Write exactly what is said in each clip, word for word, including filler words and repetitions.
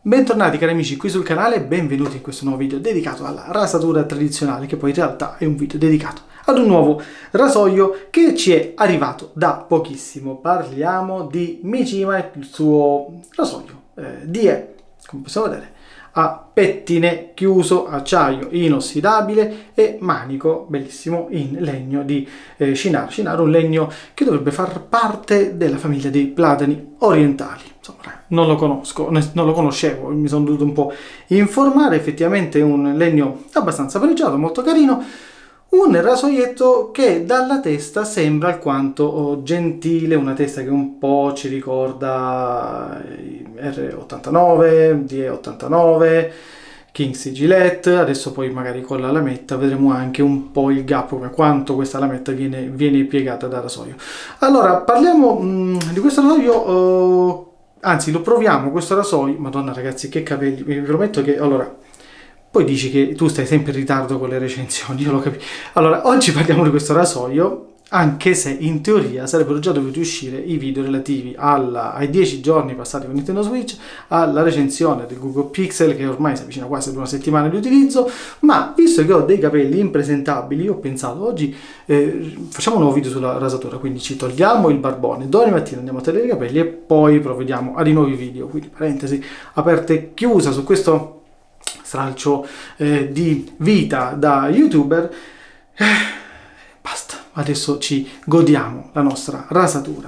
Bentornati cari amici qui sul canale e benvenuti in questo nuovo video dedicato alla rasatura tradizionale, che poi in realtà è un video dedicato ad un nuovo rasoio che ci è arrivato da pochissimo. Parliamo di Mishima e il suo rasoio eh, D E, come possiamo vedere, a pettine chiuso, acciaio inossidabile e manico bellissimo in legno di eh, Shinar. Shinar, un legno che dovrebbe far parte della famiglia dei platani orientali. Insomma, non lo conosco, non lo conoscevo, mi sono dovuto un po' informare. Effettivamente è un legno abbastanza pregiato, molto carino. Un rasoietto che dalla testa sembra alquanto gentile, una testa che un po' ci ricorda R ottantanove, D E ottantanove, King's Gillette. Adesso poi magari con la lametta vedremo anche un po' il gap, come quanto questa lametta viene, viene piegata dal rasoio. Allora, parliamo mh, di questo rasoio, uh, anzi lo proviamo questo rasoio. Madonna ragazzi, che capelli, vi prometto che... allora... Poi dici che tu stai sempre in ritardo con le recensioni, io lo capisco. Allora, oggi parliamo di questo rasoio, anche se in teoria sarebbero già dovuti uscire i video relativi alla, ai dieci giorni passati con Nintendo Switch, alla recensione del Google Pixel, che ormai si avvicina quasi ad una settimana di utilizzo, ma visto che ho dei capelli impresentabili, ho pensato oggi eh, facciamo un nuovo video sulla rasatura, quindi ci togliamo il barbone, domani mattina andiamo a tagliare i capelli e poi provvediamo a di nuovi video. Quindi parentesi aperta e chiusa su questo stralcio eh, di vita da youtuber. Eh, basta, adesso ci godiamo la nostra rasatura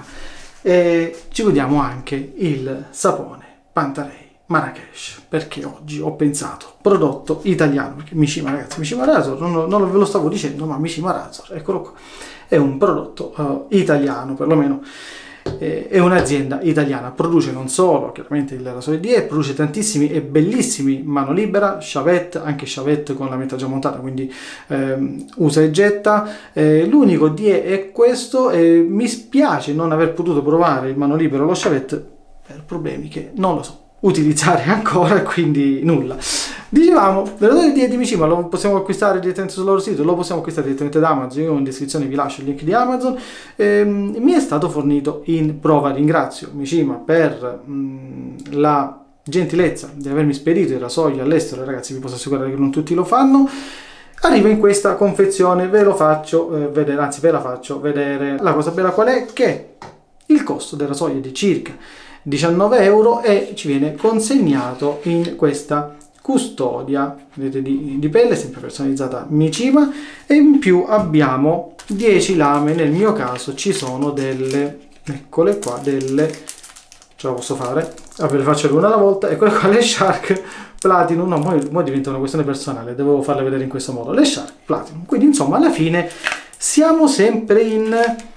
e ci godiamo anche il sapone Pantarei Marrakesh, perché oggi ho pensato prodotto italiano, perché Mishima, ragazzi, Mishima Razor, non, non ve lo stavo dicendo, ma Mishima Razor, eccolo qua, è un prodotto uh, italiano, perlomeno è un'azienda italiana, produce non solo chiaramente il rasoio D E, produce tantissimi e bellissimi mano libera, chavette, anche chavette con la metta già montata, quindi ehm, usa e getta. Eh, l'unico D E è questo, e mi spiace non aver potuto provare il mano libero o lo chavette per problemi che non lo so utilizzare ancora, quindi nulla. Dicevamo, il rasoio D E di Mishima lo possiamo acquistare direttamente sul loro sito, lo possiamo acquistare direttamente da Amazon. Io in descrizione vi lascio il link di Amazon. Ehm, mi è stato fornito in prova. Ringrazio Mishima per mh, la gentilezza di avermi spedito il rasoio all'estero. Ragazzi, vi posso assicurare che non tutti lo fanno. Arriva in questa confezione, ve lo faccio eh, vedere, anzi ve la faccio vedere. La cosa bella qual è? Che il costo del rasoio è di circa diciannove euro e ci viene consegnato in questa custodia, vedete, di, di pelle, sempre personalizzata Mishima, e in più abbiamo dieci lame. Nel mio caso ci sono delle, eccole qua, delle, ce la posso fare? Ah, ve le faccio una alla volta. Eccole qua, le Shark Platinum. No, ora diventa una questione personale, devo farle vedere in questo modo, le Shark Platinum. Quindi insomma alla fine siamo sempre in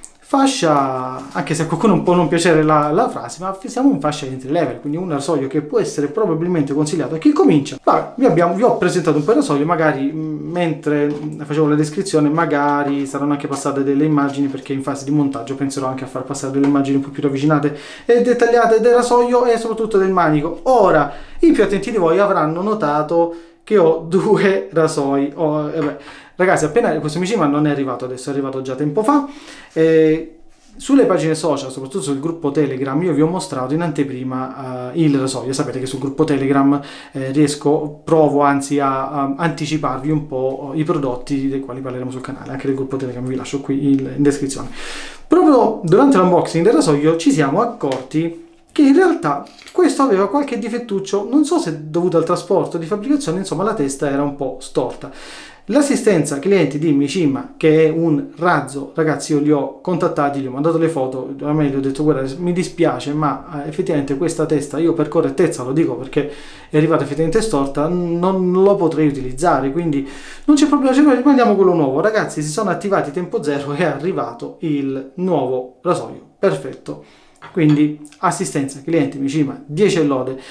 fascia, anche se a qualcuno può non piacere la, la frase, ma siamo in fascia entry level, quindi un rasoio che può essere probabilmente consigliato a chi comincia. Vabbè, vi, abbiamo, vi ho presentato un po' il rasoio, magari mentre facevo la descrizione magari saranno anche passate delle immagini, perché in fase di montaggio penserò anche a far passare delle immagini un po' più ravvicinate e dettagliate del rasoio e soprattutto del manico. Ora, i più attenti di voi avranno notato che ho due rasoi. Oh, eh beh. Ragazzi, appena questo Mishima non è arrivato adesso, è arrivato già tempo fa. Eh, sulle pagine social, soprattutto sul gruppo Telegram, io vi ho mostrato in anteprima uh, il rasoio. Sapete che sul gruppo Telegram eh, riesco, provo anzi a, a anticiparvi un po' i prodotti dei quali parleremo sul canale. Anche del gruppo Telegram vi lascio qui il, in descrizione. Proprio durante l'unboxing del rasoio ci siamo accorti che in realtà questo aveva qualche difettuccio, non so se dovuto al trasporto di fabbricazione, insomma la testa era un po' storta. L'assistenza clienti di Mishima, che è un razzo, ragazzi, io li ho contattati, gli ho mandato le foto, a me gli ho detto guarda, mi dispiace, ma effettivamente questa testa, io per correttezza lo dico perché è arrivata effettivamente storta, non lo potrei utilizzare, quindi non c'è problema, cioè noi rimandiamo quello nuovo. Ragazzi, si sono attivati tempo zero e è arrivato il nuovo rasoio, perfetto. Quindi assistenza clienti Mishima, dieci lode.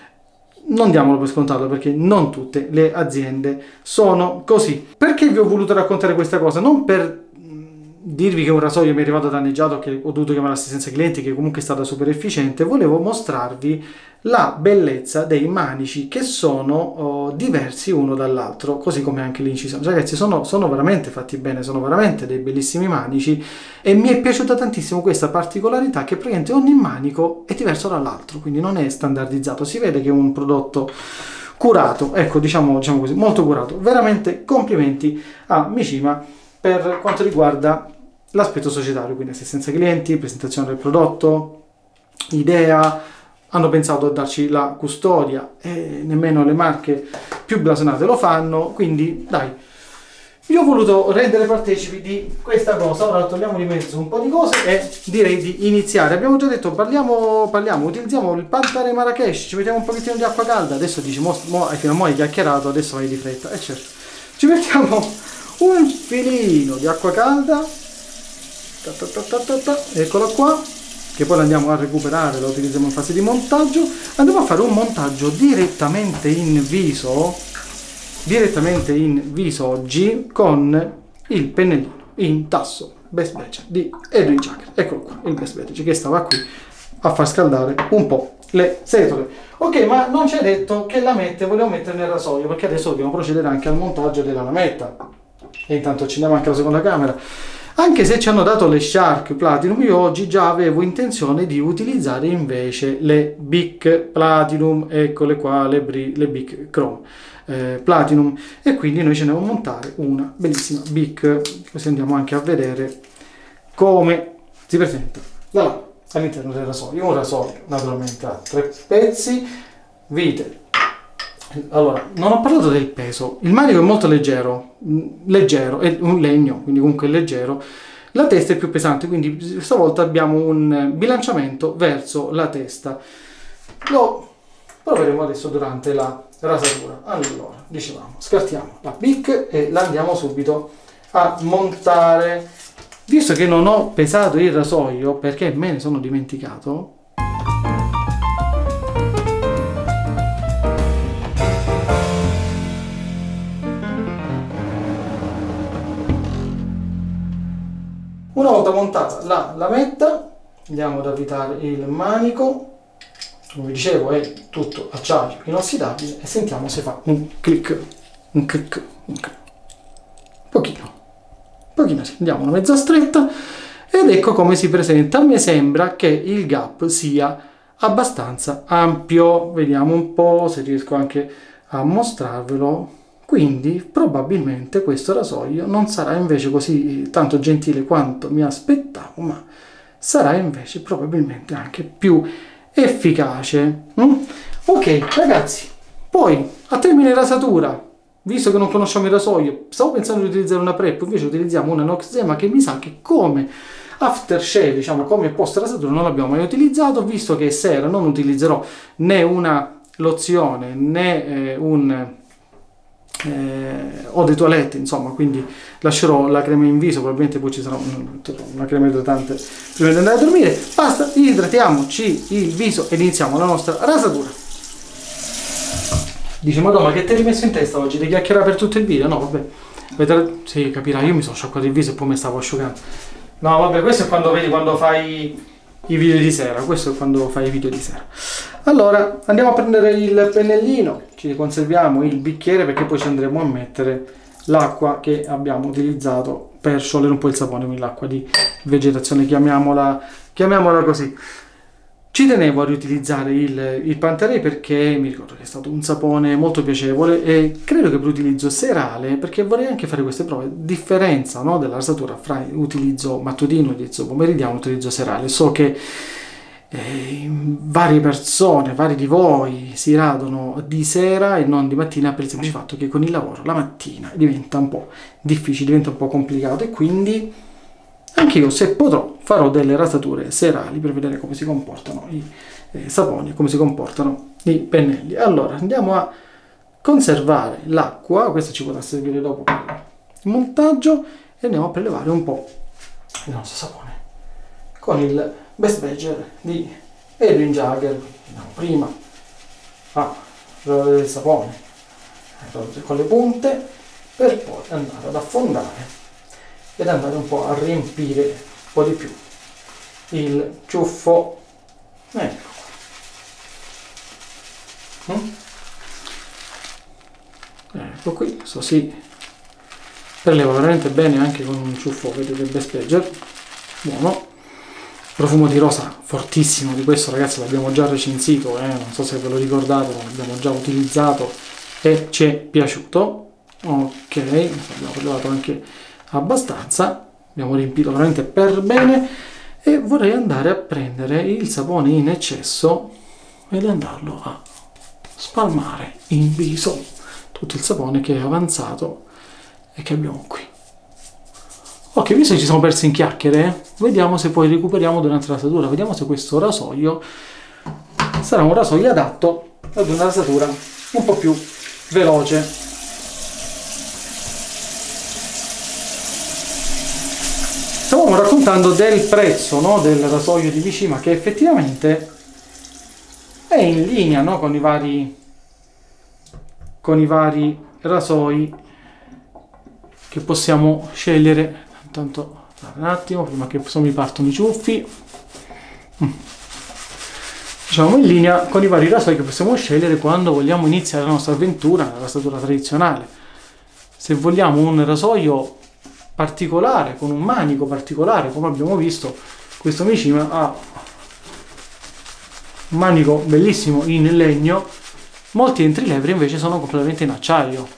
Non diamolo per scontato, perché non tutte le aziende sono così. Perché vi ho voluto raccontare questa cosa? Non per dirvi che un rasoio mi è arrivato danneggiato, che ho dovuto chiamare l'assistenza clienti, che comunque è stata super efficiente, volevo mostrarvi la bellezza dei manici che sono oh, diversi uno dall'altro, così come anche l'incisione. Ragazzi, sono, sono veramente fatti bene, sono veramente dei bellissimi manici e mi è piaciuta tantissimo questa particolarità che praticamente ogni manico è diverso dall'altro, quindi non è standardizzato, si vede che è un prodotto curato, ecco, diciamo, diciamo così, molto curato. Veramente complimenti a Mishima per quanto riguarda l'aspetto societario, quindi assistenza clienti, presentazione del prodotto, idea, hanno pensato a darci la custodia e nemmeno le marche più blasonate lo fanno, quindi dai, vi ho voluto rendere partecipi di questa cosa. Ora togliamo di mezzo un po' di cose e direi di iniziare. Abbiamo già detto, parliamo, parliamo utilizziamo il Pantare Marrakesh, ci mettiamo un pochettino di acqua calda, adesso dici, mo, mo, fino a mo' hai chiacchierato, adesso vai di fretta, e eh certo, ci mettiamo un filino di acqua calda, ta ta ta ta ta ta, eccolo qua, che poi andiamo a recuperare, lo utilizziamo in fase di montaggio. Andiamo a fare un montaggio direttamente in viso, direttamente in viso oggi con il pennellino in tasso Best Badge di Edwin Jagger. Eccolo qua, il Best Badge che stava qui a far scaldare un po' le setole. Ok, ma non ci hai detto che lamette volevo mettere nel rasoio, perché adesso dobbiamo procedere anche al montaggio della lametta. E intanto accendiamo anche la seconda camera. Anche se ci hanno dato le Shark Platinum, io oggi già avevo intenzione di utilizzare invece le Bic Platinum, eccole qua, le, le Bic Chrome eh, Platinum, e quindi noi ce ne andiamo a montare una bellissima Bic, così andiamo anche a vedere come si presenta la lama all'interno del rasoio. Un rasoio naturalmente a tre pezzi, vite. Allora, non ho parlato del peso, il manico è molto leggero, leggero, è un legno, quindi comunque è leggero, la testa è più pesante, quindi stavolta abbiamo un bilanciamento verso la testa. Lo proveremo adesso durante la rasatura. Allora, dicevamo, scartiamo la Bic e la andiamo subito a montare. Visto che non ho pesato il rasoio, perché me ne sono dimenticato, una volta montata la lametta, andiamo ad avvitare il manico. Come vi dicevo è tutto acciaio inossidabile e sentiamo se fa un click, un click, un click. Pochino, pochino sì, andiamo una mezza stretta ed ecco come si presenta. A me sembra che il gap sia abbastanza ampio, vediamo un po' se riesco anche a mostrarvelo. Quindi probabilmente questo rasoio non sarà invece così tanto gentile quanto mi aspettavo, ma sarà invece probabilmente anche più efficace. Mm? Ok ragazzi, poi a termine rasatura, visto che non conosciamo il rasoio, stavo pensando di utilizzare una prep, invece utilizziamo una Noxzema che mi sa che come aftershave, diciamo come post rasatura, non l'abbiamo mai utilizzato. Visto che è sera non utilizzerò né una lozione né eh, un Eh, o dei toilette, insomma, quindi lascerò la crema in viso, probabilmente poi ci sarà un, una crema idratante prima di andare a dormire. Basta, idratiamoci il viso e iniziamo la nostra rasatura. Dice, madonna, che ti hai rimesso in testa oggi? Devi chiacchierare per tutto il video? No, vabbè, vedrai, sì, capirai, io mi sono sciacquato il viso e poi mi stavo asciugando. No, vabbè, questo è quando vedi, quando fai i video di sera, questo è quando fai i video di sera. Allora andiamo a prendere il pennellino, ci conserviamo il bicchiere perché poi ci andremo a mettere l'acqua che abbiamo utilizzato per sciogliere un po' il sapone, quindi l'acqua di vegetazione, chiamiamola, chiamiamola così. Ci tenevo a riutilizzare il, il Pantare perché mi ricordo che è stato un sapone molto piacevole e credo che per utilizzo serale, perché vorrei anche fare queste prove, differenza, no, della rasatura fra utilizzo mattutino, utilizzo pomeridiano, utilizzo serale. So che eh, varie persone, vari di voi si radono di sera e non di mattina per il semplice fatto che con il lavoro la mattina diventa un po' difficile, diventa un po' complicato e quindi anche io, se potrò, farò delle rasature serali per vedere come si comportano i eh, saponi, come si comportano i pennelli. Allora, andiamo a conservare l'acqua, questo ci potrà servire dopo per il montaggio, e andiamo a prelevare un po' il nostro sapone con il Best Badge di Edwin Jagger. Andiamo prima a prelevare il sapone con le punte per poi andare ad affondare ed andare un po' a riempire un po' di più il ciuffo. Ecco qua. Mm? Ecco qui, questo si preleva veramente bene anche con un ciuffo, vedete, Best Badger, buono. Profumo di rosa fortissimo, di questo ragazzi l'abbiamo già recensito, eh? Non so se ve lo ricordate, l'abbiamo già utilizzato e ci è piaciuto. Ok, abbiamo prelevato anche abbastanza, abbiamo riempito veramente per bene e vorrei andare a prendere il sapone in eccesso ed andarlo a spalmare in viso, tutto il sapone che è avanzato e che abbiamo qui. Ok, visto che ci siamo persi in chiacchiere, vediamo se poi recuperiamo durante la rasatura, vediamo se questo rasoio sarà un rasoio adatto ad una rasatura un po' più veloce. Stavamo raccontando del prezzo, no, del rasoio di Vicima, che effettivamente è in linea, no, con i vari con i vari rasoi che possiamo scegliere. Intanto un attimo prima che mi partono i ciuffi. Mm. Diciamo in linea con i vari rasoi che possiamo scegliere quando vogliamo iniziare la nostra avventura nella rasatura tradizionale. Se vogliamo un rasoio particolare, con un manico particolare, come abbiamo visto, questo Vicima ha un manico bellissimo in legno. Molti entry level invece sono completamente in acciaio.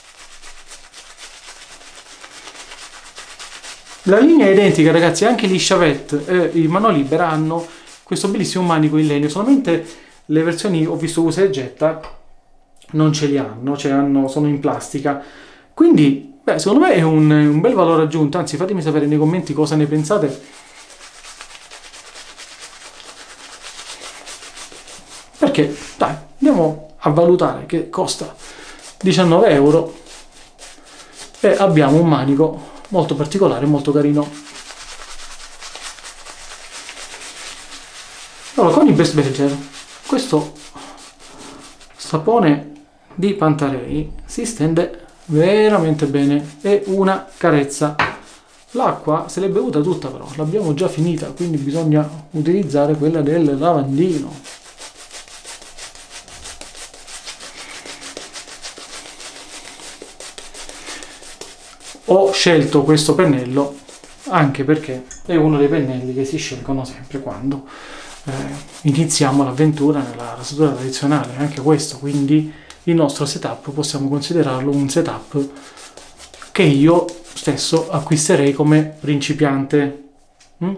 La linea è identica ragazzi, anche gli Chavette e i mano libera hanno questo bellissimo manico in legno, solamente le versioni ho visto usa e getta non ce li hanno, cioè hanno, sono in plastica, quindi beh, secondo me è un, un bel valore aggiunto, anzi fatemi sapere nei commenti cosa ne pensate. Perché dai, andiamo a valutare che costa diciannove euro e abbiamo un manico molto particolare, molto carino. Allora, con i Best Badger, questo sapone di Pantarei si stende veramente bene, è una carezza. L'acqua se l'è bevuta tutta, però l'abbiamo già finita, quindi bisogna utilizzare quella del lavandino. Ho scelto questo pennello anche perché è uno dei pennelli che si scelgono sempre quando eh, iniziamo l'avventura nella rasatura tradizionale, anche questo, quindi il nostro setup possiamo considerarlo un setup che io stesso acquisterei come principiante. Mm?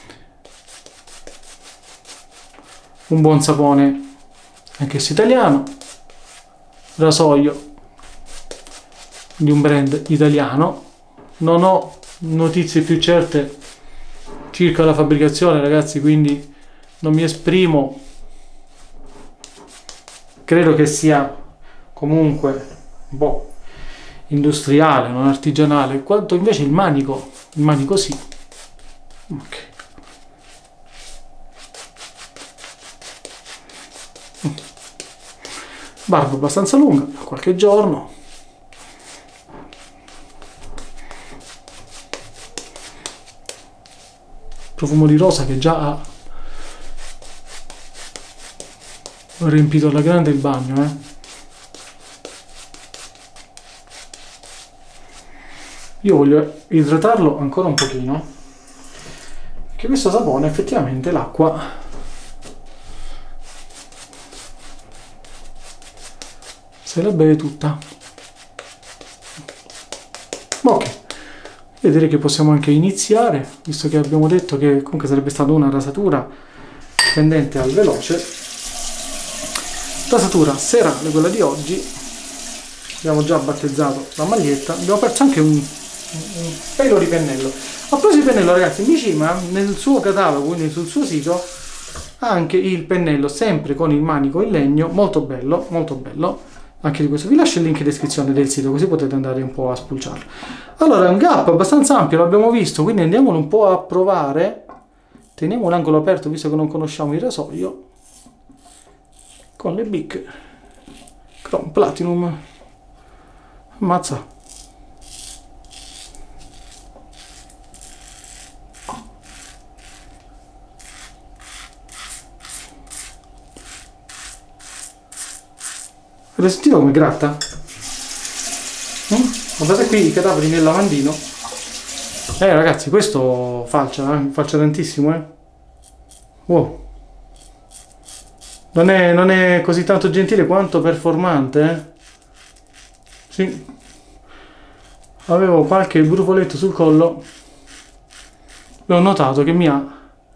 Un buon sapone, anch'esso italiano, rasoio di un brand italiano. Non ho notizie più certe circa la fabbricazione ragazzi, quindi non mi esprimo. Credo che sia comunque un po' industriale, non artigianale, quanto invece il manico, il manico sì. Ok. Barba abbastanza lunga, qualche giorno. Profumo di rosa che già ha riempito alla grande il bagno, eh. Io voglio idratarlo ancora un pochino, perché questo sapone effettivamente l'acqua se la beve tutta. Ok. Direi che possiamo anche iniziare, visto che abbiamo detto che comunque sarebbe stata una rasatura tendente al veloce. Rasatura serale quella di oggi. Abbiamo già battezzato la maglietta, abbiamo perso anche un, un pelo di pennello. A proposito di pennello ragazzi, Vicima nel suo catalogo, quindi sul suo sito, ha anche il pennello sempre con il manico in legno, molto bello, molto bello. Anche di questo vi lascio il link in descrizione del sito, così potete andare un po' a spulciarlo. Allora, è un gap abbastanza ampio, l'abbiamo visto, quindi andiamolo un po' a provare. Teniamo l'angolo aperto, visto che non conosciamo il rasoio, con le Bic Chrome Platinum. Ammazza. Avete sentito come gratta? Mm? Guardate qui i cadaveri nel lavandino. Eh ragazzi, questo falcia, eh? Falcia tantissimo, eh? Wow. Non è, non è così tanto gentile quanto performante, eh? Sì. Avevo qualche brufoletto sul collo e ho notato che mi ha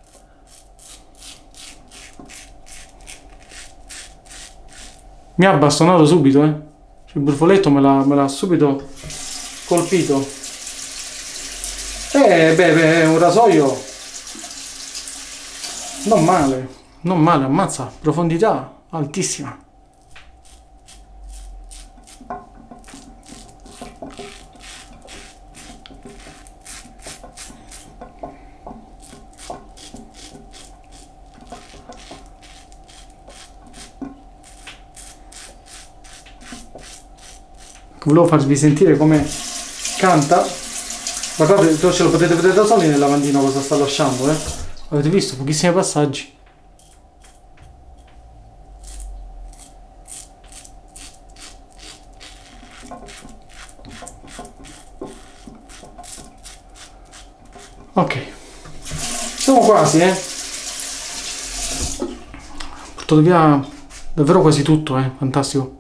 mi ha bastonato subito, eh. Il brufoletto me l'ha me l'ha subito colpito. Eh beh, beh, è un rasoio non male, non male, ammazza, profondità altissima. Volevo farvi sentire come canta. Guardate, ce lo potete vedere da soli nel lavandino cosa sta lasciando, eh? Avete visto? Pochissimi passaggi. Ok. Siamo quasi, eh? Ho portato via davvero quasi tutto, eh? Fantastico.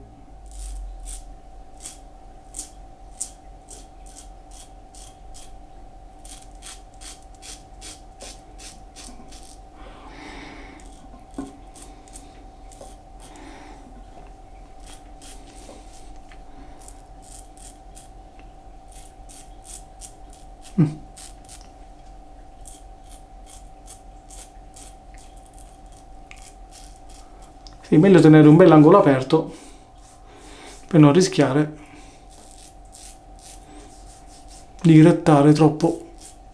Mm. Sì, meglio tenere un bel angolo aperto per non rischiare di grattare troppo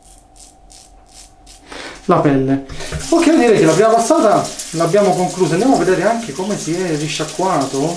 la pelle. Ok, direi che la prima passata l'abbiamo conclusa. Andiamo a vedere anche come si è risciacquato.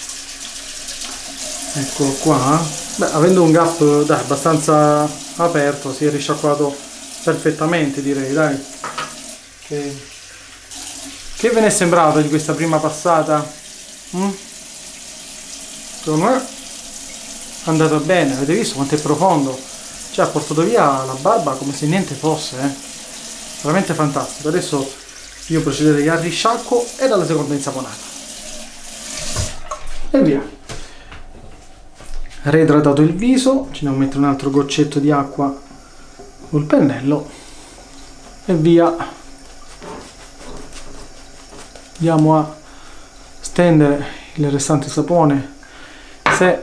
Eccolo qua. Beh, avendo un gap dai, abbastanza aperto, si è risciacquato perfettamente, direi, dai. Che, che ve ne è sembrato di questa prima passata? Mm? Secondo me è andata bene, avete visto quanto è profondo? Cioè ha portato via la barba come se niente fosse, eh? Veramente fantastico. Adesso io procederei al risciacquo e alla seconda insaponata. E via. Reidratato il viso, ci andiamo a mettere un altro goccetto di acqua sul pennello e via. Andiamo a stendere il restante sapone. Se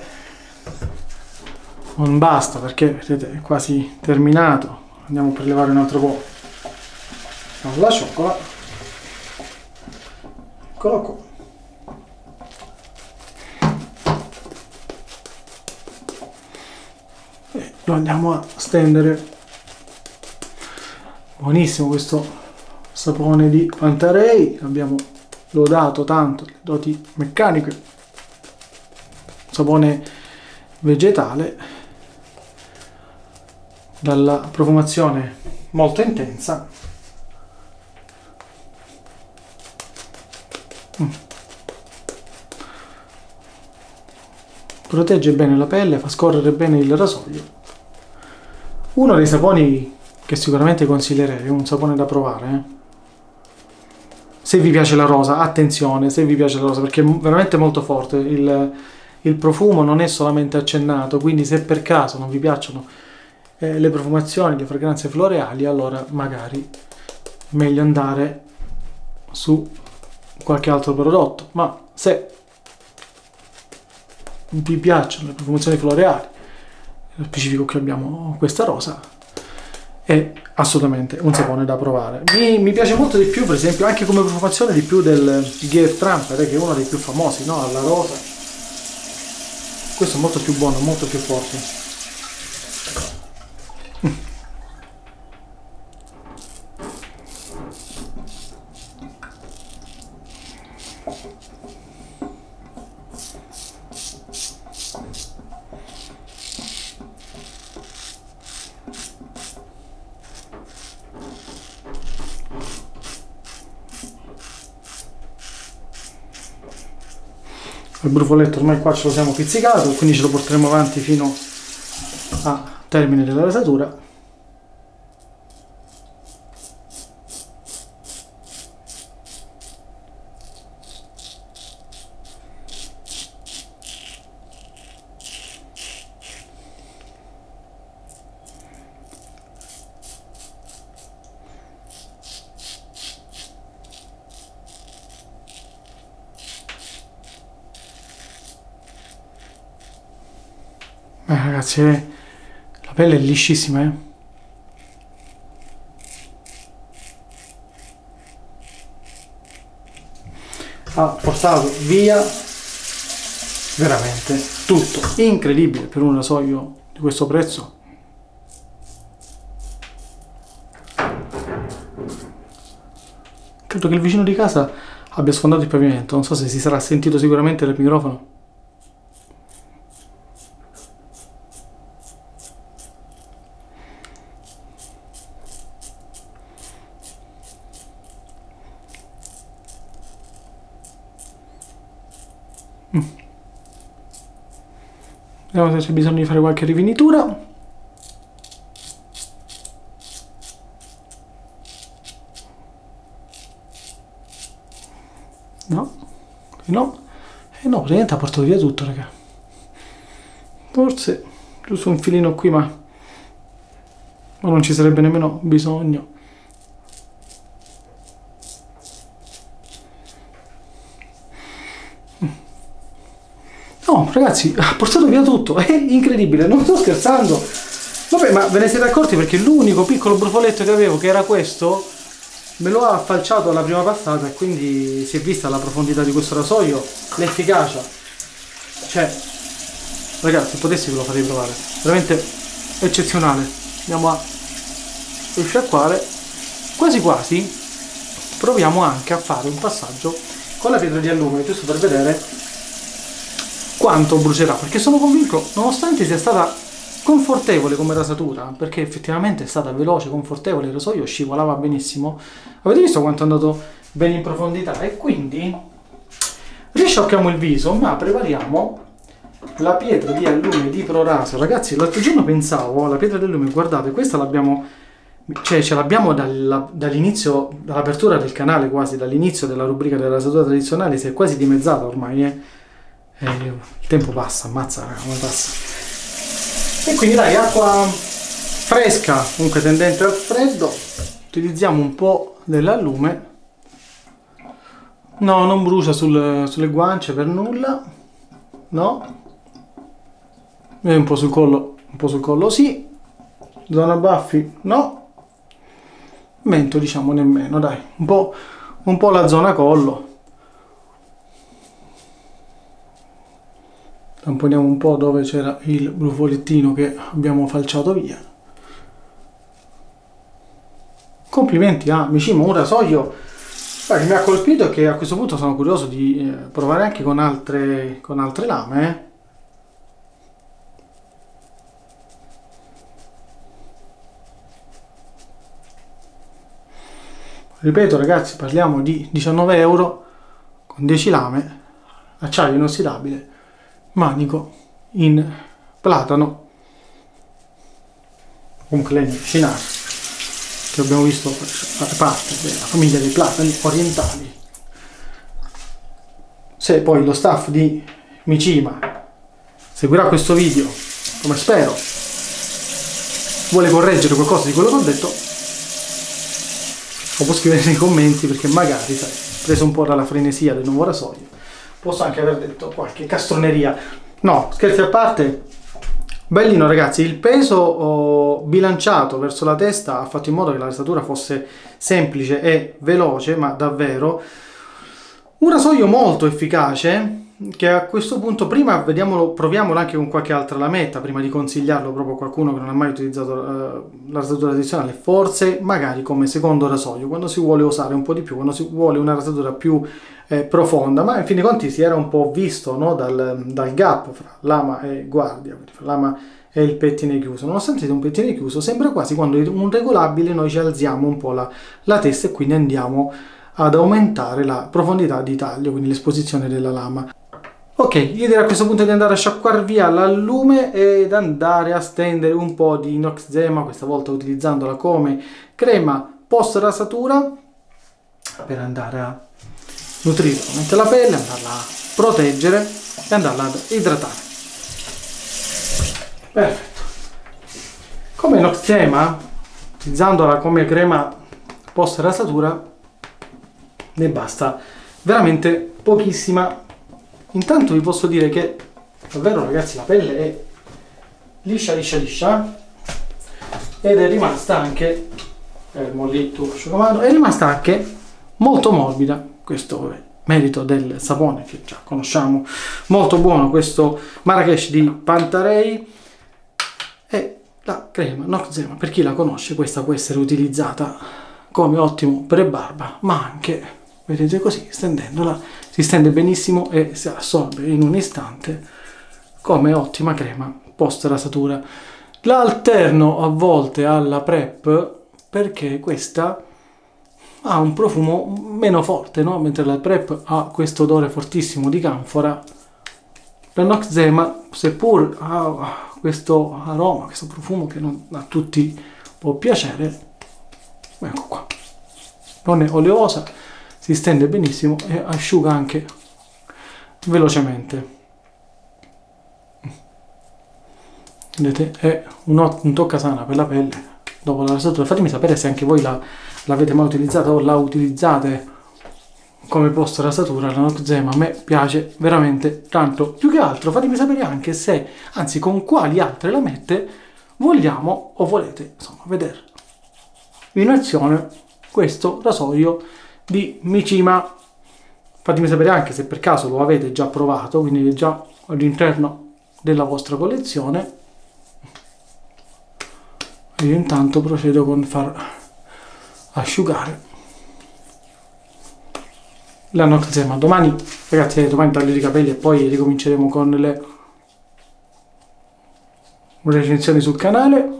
non basta, perché vedete è quasi terminato, andiamo a prelevare un altro po' la cioccola. Eccolo qua. E lo andiamo a stendere. Buonissimo questo sapone di Pantarei, abbiamo lodato tanto le doti meccaniche. Sapone vegetale dalla profumazione molto intensa. Mm. Protegge bene la pelle, fa scorrere bene il rasoio. Uno dei saponi che sicuramente consiglierei, è un sapone da provare, eh? Se vi piace la rosa, attenzione, se vi piace la rosa, perché è veramente molto forte, il, il profumo non è solamente accennato, quindi se per caso non vi piacciono eh, le profumazioni, le fragranze floreali, allora magari meglio andare su qualche altro prodotto, ma se vi piacciono le profumazioni floreali, nello specifico qui abbiamo questa rosa, è assolutamente un sapone da provare. Mi, mi piace molto di più, per esempio, anche come profumazione, di più del Gear Trumper, che è uno dei più famosi, no? Alla rosa. Questo è molto più buono, molto più forte. Il brufoletto ormai qua ce lo siamo pizzicato, quindi ce lo porteremo avanti fino a termine della rasatura. Eh, ragazzi, eh, la pelle è liscissima, eh. Ha portato via veramente tutto. Incredibile per un rasoio di questo prezzo. Credo che il vicino di casa abbia sfondato il pavimento. Non so se si sarà sentito sicuramente dal microfono. Mm. Vediamo se c'è bisogno di fare qualche rifinitura. No, no, e no, praticamente ha portato via tutto, raga. Forse giusto un filino qui, ma, ma non ci sarebbe nemmeno bisogno. No, ragazzi, ha portato via tutto, è incredibile, non sto scherzando. Vabbè, ma ve ne siete accorti perché l'unico piccolo brufoletto che avevo, che era questo, me lo ha falciato alla prima passata e quindi si è vista la profondità di questo rasoio, l'efficacia. Cioè, ragazzi, se potessi ve lo farei provare, veramente eccezionale. Andiamo a risciacquare, quasi quasi proviamo anche a fare un passaggio con la pietra di allume, giusto per vedere quanto brucerà, perché sono convinto, nonostante sia stata confortevole come rasatura, perché effettivamente è stata veloce, confortevole, il rasoio scivolava benissimo, avete visto quanto è andato bene in profondità, e quindi risciocchiamo il viso, ma prepariamo la pietra di allume di ProRaso. Ragazzi, l'altro giorno pensavo, la pietra di allume, guardate, questa l'abbiamo, cioè ce l'abbiamo dall'inizio, dall'apertura del canale, quasi dall'inizio della rubrica della rasatura tradizionale, si è quasi dimezzata ormai, eh. Eh, il tempo passa, ammazza, raga, come passa. E quindi dai, acqua fresca, comunque tendente al freddo, utilizziamo un po' dell'allume. No, non brucia sul, sulle guance per nulla, no, e un po' sul collo, un po' sul collo sì, zona baffi no, mento diciamo nemmeno, dai, un po', un po' la zona collo. Tamponiamo un po' dove c'era il brufolettino che abbiamo falciato via. Complimenti a Micimo, un rasoio che mi ha colpito e che a questo punto sono curioso di eh, provare anche con altre, con altre lame. Eh. Ripeto ragazzi, parliamo di diciannove euro con dieci lame, acciaio inossidabile, manico in platano, comunque legno cinaro, che abbiamo visto fare parte della famiglia dei platani orientali. Se poi lo staff di Micima seguirà questo video, come spero, vuole correggere qualcosa di quello che ho detto, lo può scrivere nei commenti, perché magari, sai, preso un po' dalla frenesia del nuovo rasoio, posso anche aver detto qualche castroneria. No, scherzi a parte, bellino ragazzi, il peso oh, bilanciato verso la testa ha fatto in modo che la rasatura fosse semplice e veloce, ma davvero un rasoio molto efficace, che a questo punto prima vediamolo, proviamolo anche con qualche altra lametta prima di consigliarlo proprio a qualcuno che non ha mai utilizzato uh, la rasatura tradizionale, forse magari come secondo rasoio, quando si vuole usare un po' di più, quando si vuole una rasatura più eh, profonda, ma in fin dei conti si era un po' visto, no, dal, dal gap fra lama e guardia, fra lama e il pettine chiuso. Nonostante sia un pettine chiuso, sembra quasi quando in un regolabile noi ci alziamo un po' la, la testa e quindi andiamo ad aumentare la profondità di taglio, quindi l'esposizione della lama. Ok, io direi a questo punto di andare a sciacquare via l'allume ed andare a stendere un po' di Noxzema, questa volta utilizzandola come crema post rasatura per andare a nutrire la pelle, andarla a proteggere e andarla ad idratare. Perfetto. Come Noxzema, utilizzandola come crema post rasatura, ne basta veramente pochissima. Intanto vi posso dire che davvero, ragazzi, la pelle è liscia liscia liscia ed è rimasta anche, fermo lì tu asciugamano, è rimasta anche molto morbida. Questo è merito del sapone che già conosciamo, molto buono, questo Marrakesh di Pantarei. E la crema Noxzema, per chi la conosce, questa può essere utilizzata come ottimo pre-barba, ma anche, vedete così, stendendola, si stende benissimo e si assorbe in un istante come ottima crema post rasatura. La alterno a volte alla prep perché questa ha un profumo meno forte, no? Mentre la prep ha questo odore fortissimo di canfora, la Noxzema, seppur ha questo aroma, questo profumo che non a tutti può piacere, ecco qua, non è oleosa, si stende benissimo e asciuga anche velocemente. Vedete, è un, un toccasana per la pelle dopo la rasatura. Fatemi sapere se anche voi la l'avete mai utilizzata o la utilizzate come post rasatura. La Noxzema a me piace veramente tanto. Più che altro fatemi sapere anche se, anzi con quali altre la mette, vogliamo o volete insomma vedere in azione questo rasoio di Micima. Fatemi sapere anche se per caso lo avete già provato, quindi è già all'interno della vostra collezione. Io intanto procedo con far asciugare la Noxzema. Domani, ragazzi, domani taglio i capelli e poi ricominceremo con le recensioni sul canale.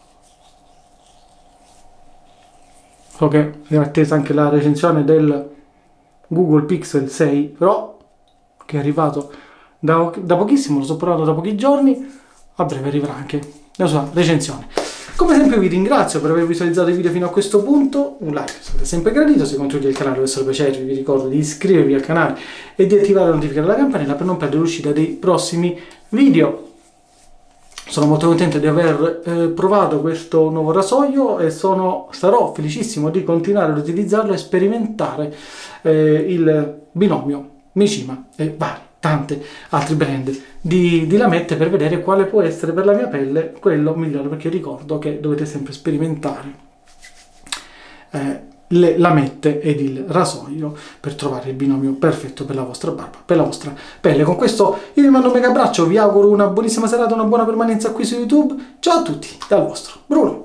So che è attesa anche la recensione del Google Pixel sei Pro, che è arrivato da, da pochissimo, lo sto provando da pochi giorni, a breve arriverà anche la sua recensione. Come sempre vi ringrazio per aver visualizzato il video fino a questo punto, un like è sempre gradito, se contribuite il canale dovessero piacervi vi ricordo di iscrivervi al canale e di attivare la notifica della campanella per non perdere l'uscita dei prossimi video. Sono molto contento di aver eh, provato questo nuovo rasoio e sono, sarò felicissimo di continuare ad utilizzarlo e sperimentare eh, il binomio Micima e vari, tante altri brand di, di lamette per vedere quale può essere per la mia pelle quello migliore, perché ricordo che dovete sempre sperimentare eh, le lamette ed il rasoio per trovare il binomio perfetto per la vostra barba, per la vostra pelle. Con questo io vi mando un mega abbraccio, vi auguro una buonissima serata, una buona permanenza qui su YouTube. Ciao a tutti dal vostro Bruno.